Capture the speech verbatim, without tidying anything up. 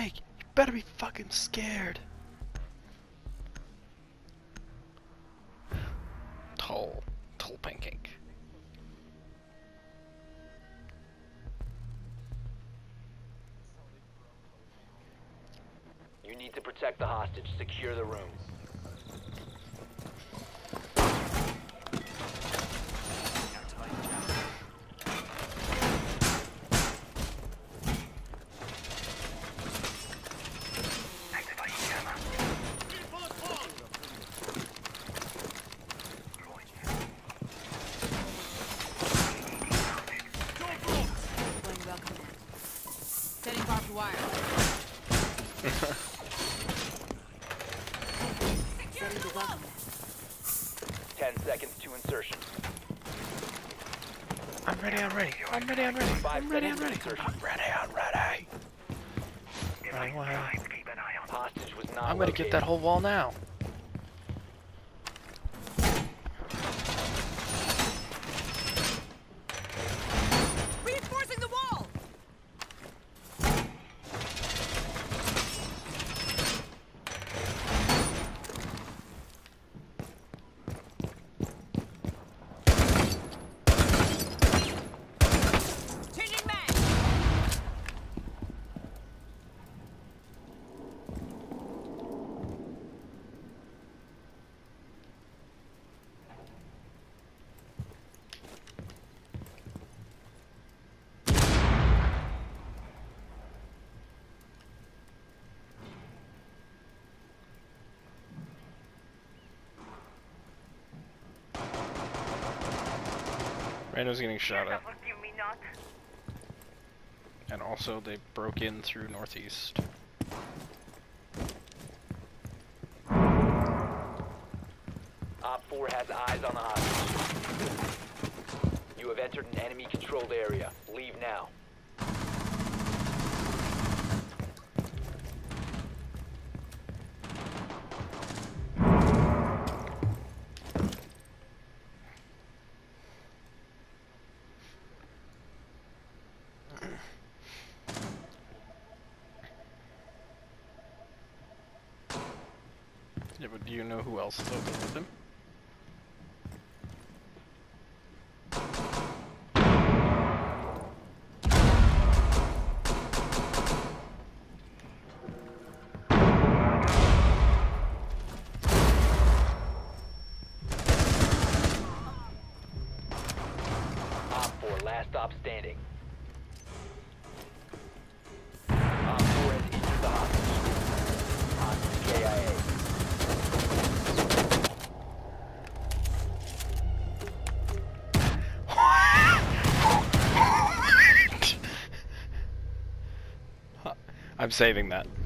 pancake! You better be fucking scared. Tall, tall pancake. You need to protect the hostage. Secure the room. Setting barbed wire. Setting the welcome mat. Ten seconds to insertion. I'm ready, I'm ready. I'm ready, I'm ready. Five I'm ready, I'm seconds to ready. insertion. I'm ready, I'm ready. Running away. Hostage was not I'm gonna get that whole wall now. Reinforcing the wall. Changing mag. Rando's getting shot at. And also they broke in through northeast. Op four has eyes on the hostage. You have entered an enemy-controlled area. Leave now. Yeah, but do you know who else is over with him? Op four, last stop standing. Op four has entered the hostage. Hostage K I A. I'm saving that.